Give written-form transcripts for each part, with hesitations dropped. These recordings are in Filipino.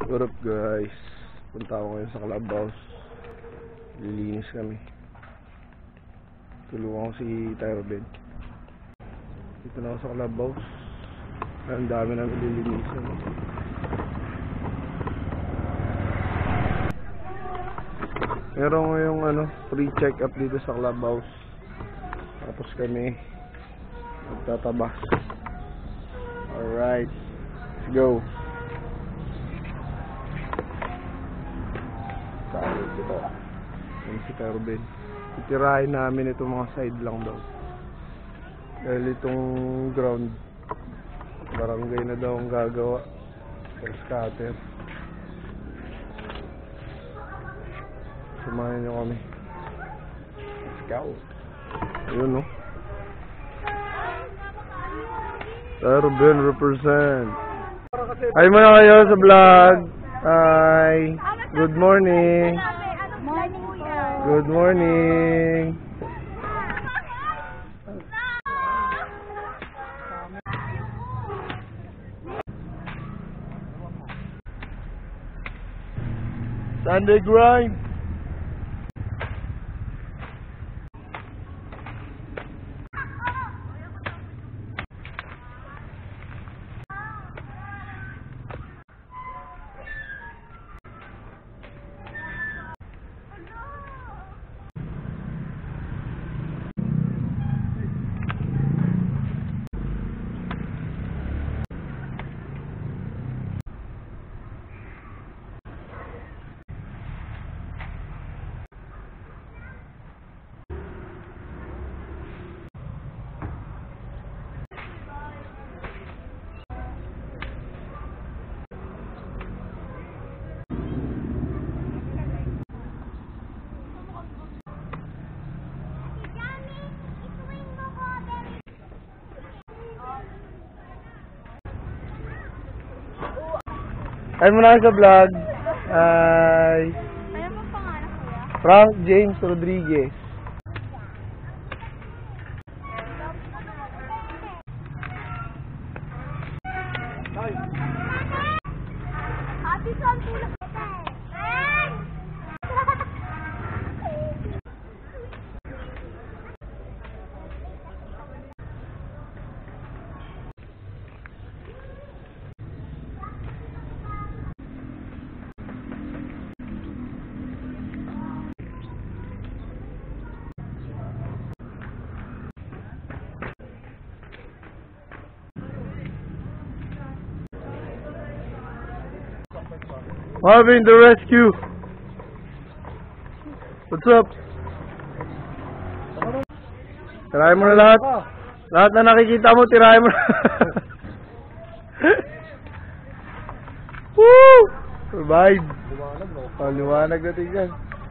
What up guys? Punta ako ngayon sa clubhouse. Lilinis kami. Tulungan ko si Tropang. Dito na ako sa clubhouse. Ang dami nang ililinisan. Meron ngayong free check up dito sa clubhouse. Tapos kami magtatabas. Alright, let's go. Sabi dito. Yan si Tropang. Itirahin namin itong mga side lang daw. Dahil itong ground, barangay na daw ang gagawa. Sa scatter. Samahan nyo kami. Let's go. Ayun no. Tropang represent. Hi muna kayo sa vlog. Hi. Good morning. Good morning. Sunday grind. Hi muna kayo sa vlog. Hi. Ano pong pangalan, kuya? Frank James Rodriguez. Happy Son tulog kita eh. Marvin, the rescue. What's up? Tirahin mo na lahat. Lahat na nakikita mo, tirahin mo na. Woo! Survive. Liwanag na tingnan.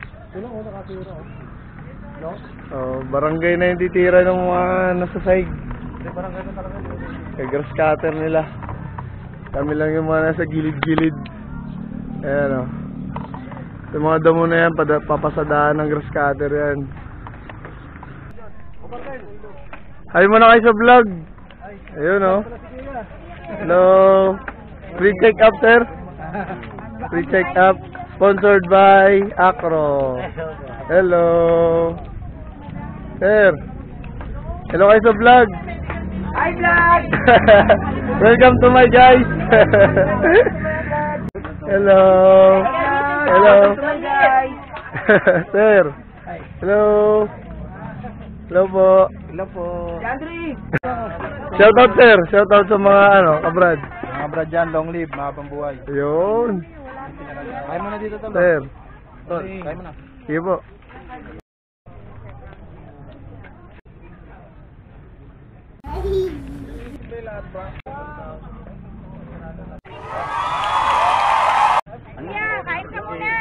Barangay na yung titira ng mga nasa side. Grass cutter nila. Kami lang yung mga nasa gilid-gilid. Ayan o. Yung mga damo na yan, papasadaan ng grass cutter yan. Hi muna kayo sa vlog. Ayun o. Hello. Free check up sir. Free check up. Sponsored by Acro. Hello. Sir. Hello kayo sa vlog. Hi vlog. Welcome to my guys. Hello. Hello. Sir. Hello. Hello po. Hello po. Andre. Shout out sir. Shout out sa mga kabrad. Mga brad dyan, long live, mga pambuhay. Ayun. Kaya mo na dito talo. Sir. Kaya mo na. Sige po. Yeah, kain ka muna.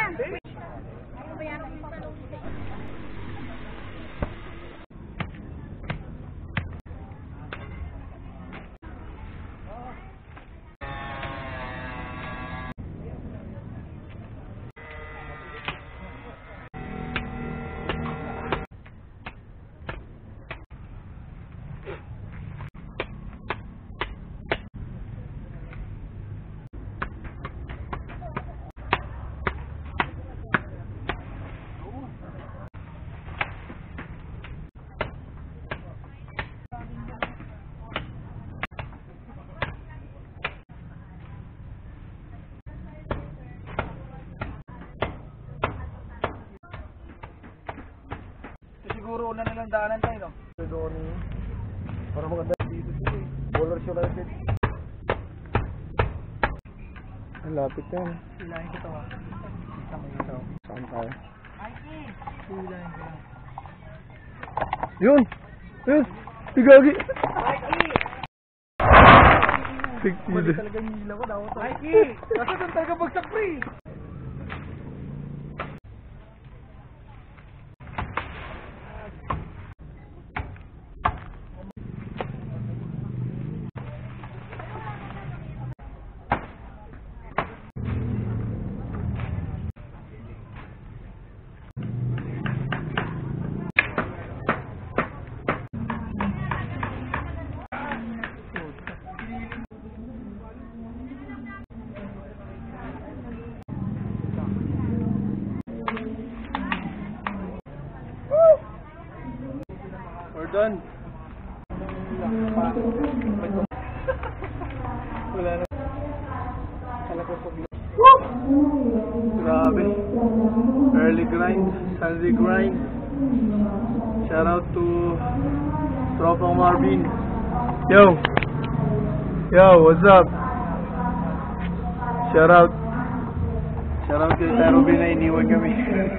daanan tayo, no? Doon. Para maganda dito. Bowlers United. Ang lapit yan. Hilahin ko to, ha? Saan tayo? Hilahin ko lang. Yun! Yun! Tigagi! Balik talaga yung hila ko, daw to. Mikey! Kasi doon talaga bagsak, pre! We're done. Wala na. Grabe. Early grind, Sunday grind. Shout out to Tropang Marvin. Yo! Yo, what's up? Shout out. Shout out kay Robin na iniwan kami.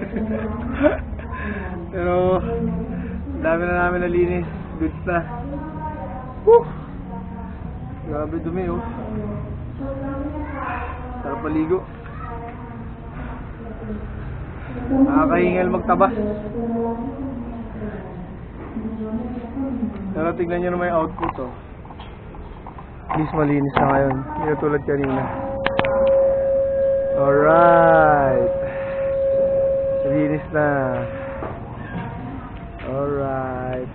Pero dami na namin nalinis. Goods na. Woo! Grabe dumi, oh. Sarap paligo. Nakakahingal magtabas. Pero tignan nyo naman yung output, oh. At least malinis na ngayon. Hindi na tulad kanina. Alright. Malinis na. Alright.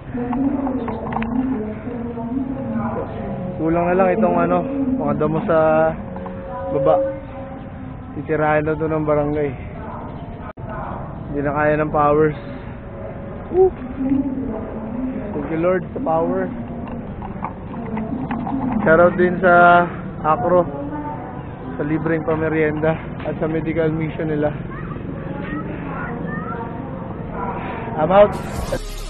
Kulang na lang itong ano, mga damo sa baba. Titirahin na doon ng barangay. Hindi na kaya ng powers. Woo! Thank you Lord sa power. Shoutout din sa Acro sa libreng pamerienda at sa medical mission nila. I'm out.